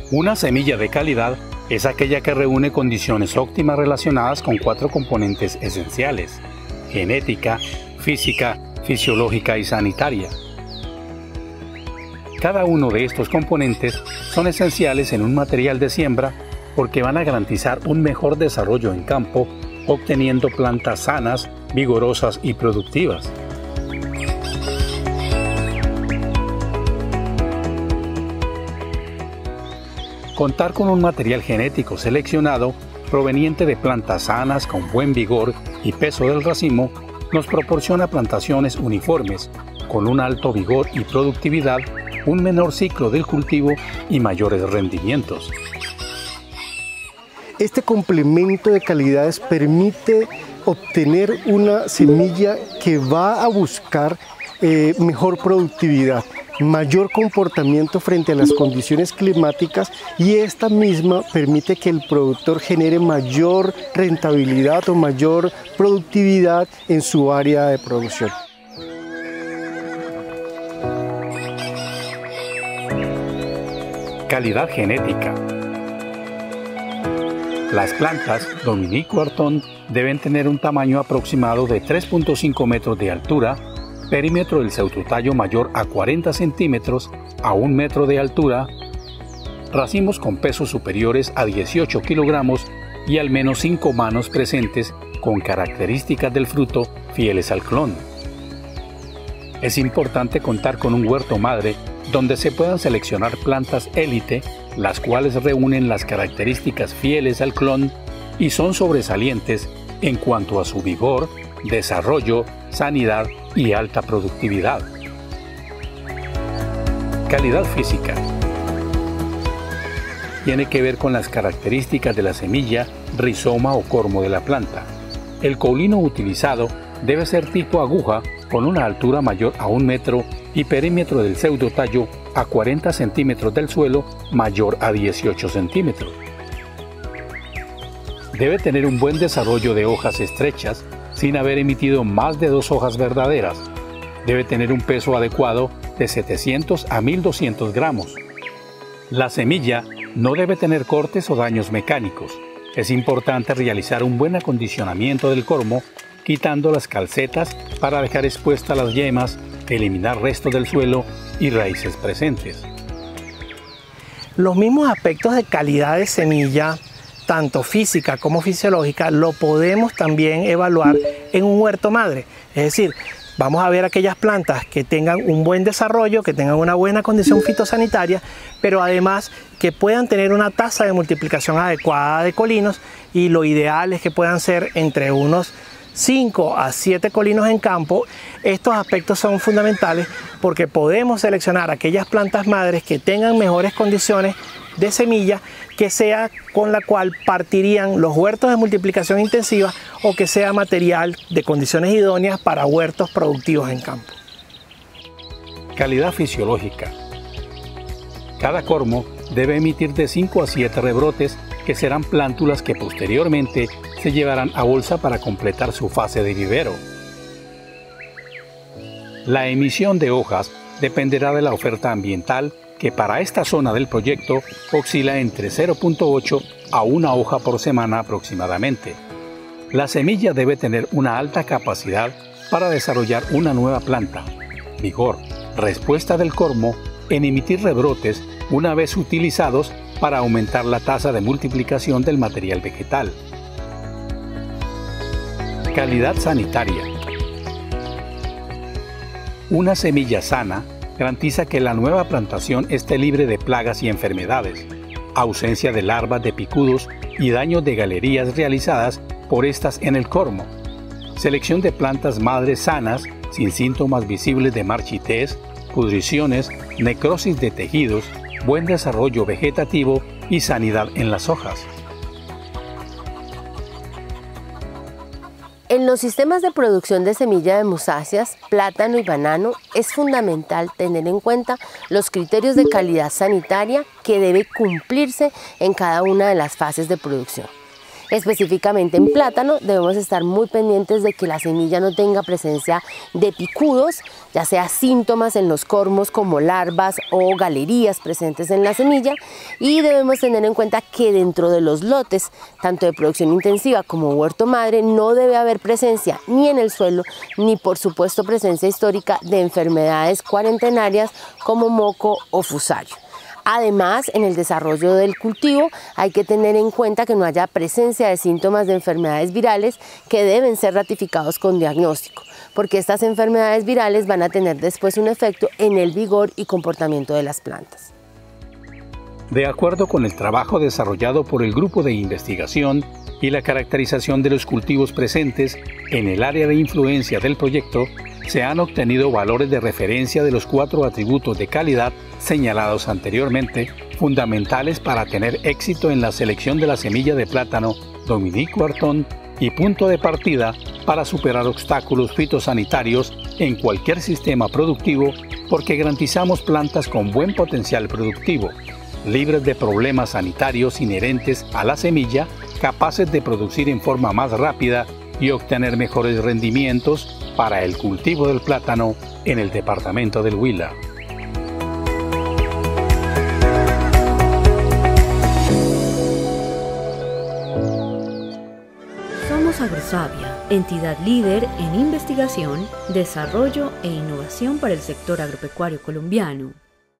Una semilla de calidad es aquella que reúne condiciones óptimas relacionadas con 4 componentes esenciales: genética, física, fisiológica y sanitaria. Cada uno de estos componentes son esenciales en un material de siembra porque van a garantizar un mejor desarrollo en campo, obteniendo plantas sanas, vigorosas y productivas. Contar con un material genético seleccionado proveniente de plantas sanas con buen vigor y peso del racimo nos proporciona plantaciones uniformes, con un alto vigor y productividad, un menor ciclo del cultivo y mayores rendimientos. Este complemento de calidades permite obtener una semilla que va a buscar mejor productividad, mayor comportamiento frente a las condiciones climáticas, y esta misma permite que el productor genere mayor rentabilidad o mayor productividad en su área de producción. Calidad genética. Las plantas Dominique Quarton deben tener un tamaño aproximado de 3.5 metros de altura, perímetro del pseudotallo mayor a 40 centímetros a 1 metro de altura, racimos con pesos superiores a 18 kilogramos y al menos 5 manos presentes con características del fruto fieles al clon. Es importante contar con un huerto madre donde se puedan seleccionar plantas élite, las cuales reúnen las características fieles al clon y son sobresalientes en cuanto a su vigor, desarrollo, sanidad y alta productividad. Calidad física. Tiene que ver con las características de la semilla, rizoma o cormo de la planta. El caulino utilizado debe ser tipo aguja con una altura mayor a 1 metro y perímetro del pseudotallo a 40 centímetros del suelo mayor a 18 centímetros. Debe tener un buen desarrollo de hojas estrechas sin haber emitido más de 2 hojas verdaderas. Debe tener un peso adecuado de 700 a 1200 gramos. La semilla no debe tener cortes o daños mecánicos. Es importante realizar un buen acondicionamiento del cormo, quitando las calcetas para dejar expuestas las yemas, eliminar restos del suelo y raíces presentes. Los mismos aspectos de calidad de semilla, tanto física como fisiológica, lo podemos también evaluar en un huerto madre. Es decir, vamos a ver aquellas plantas que tengan un buen desarrollo, que tengan una buena condición fitosanitaria, pero además que puedan tener una tasa de multiplicación adecuada de colinos, y lo ideal es que puedan ser entre unos 5 a 7 colinos en campo. Estos aspectos son fundamentales porque podemos seleccionar aquellas plantas madres que tengan mejores condiciones de semilla, que sea con la cual partirían los huertos de multiplicación intensiva, o que sea material de condiciones idóneas para huertos productivos en campo. Calidad fisiológica. Cada cormo debe emitir de 5 a 7 rebrotes, que serán plántulas que posteriormente se llevarán a bolsa para completar su fase de vivero. La emisión de hojas dependerá de la oferta ambiental, que para esta zona del proyecto oscila entre 0.8 a 1 hoja por semana aproximadamente. La semilla debe tener una alta capacidad para desarrollar una nueva planta, vigor, respuesta del cormo en emitir rebrotes una vez utilizados para aumentar la tasa de multiplicación del material vegetal. Calidad sanitaria. Una semilla sana garantiza que la nueva plantación esté libre de plagas y enfermedades, ausencia de larvas de picudos y daños de galerías realizadas por estas en el cormo, selección de plantas madres sanas sin síntomas visibles de marchitez, pudriciones, necrosis de tejidos, buen desarrollo vegetativo y sanidad en las hojas. En los sistemas de producción de semilla de musáceas, plátano y banano, es fundamental tener en cuenta los criterios de calidad sanitaria que debe cumplirse en cada una de las fases de producción. Específicamente en plátano debemos estar muy pendientes de que la semilla no tenga presencia de picudos, ya sea síntomas en los cormos como larvas o galerías presentes en la semilla, y debemos tener en cuenta que dentro de los lotes, tanto de producción intensiva como huerto madre, no debe haber presencia ni en el suelo, ni por supuesto presencia histórica de enfermedades cuarentenarias como moco o fusario. Además, en el desarrollo del cultivo hay que tener en cuenta que no haya presencia de síntomas de enfermedades virales que deben ser ratificados con diagnóstico, porque estas enfermedades virales van a tener después un efecto en el vigor y comportamiento de las plantas. De acuerdo con el trabajo desarrollado por el grupo de investigación y la caracterización de los cultivos presentes en el área de influencia del proyecto, se han obtenido valores de referencia de los 4 atributos de calidad señalados anteriormente, fundamentales para tener éxito en la selección de la semilla de plátano Dominique Wharton y punto de partida para superar obstáculos fitosanitarios en cualquier sistema productivo, porque garantizamos plantas con buen potencial productivo, libres de problemas sanitarios inherentes a la semilla, capaces de producir en forma más rápida y obtener mejores rendimientos para el cultivo del plátano en el departamento del Huila. Somos Agrosavia, entidad líder en investigación, desarrollo e innovación para el sector agropecuario colombiano.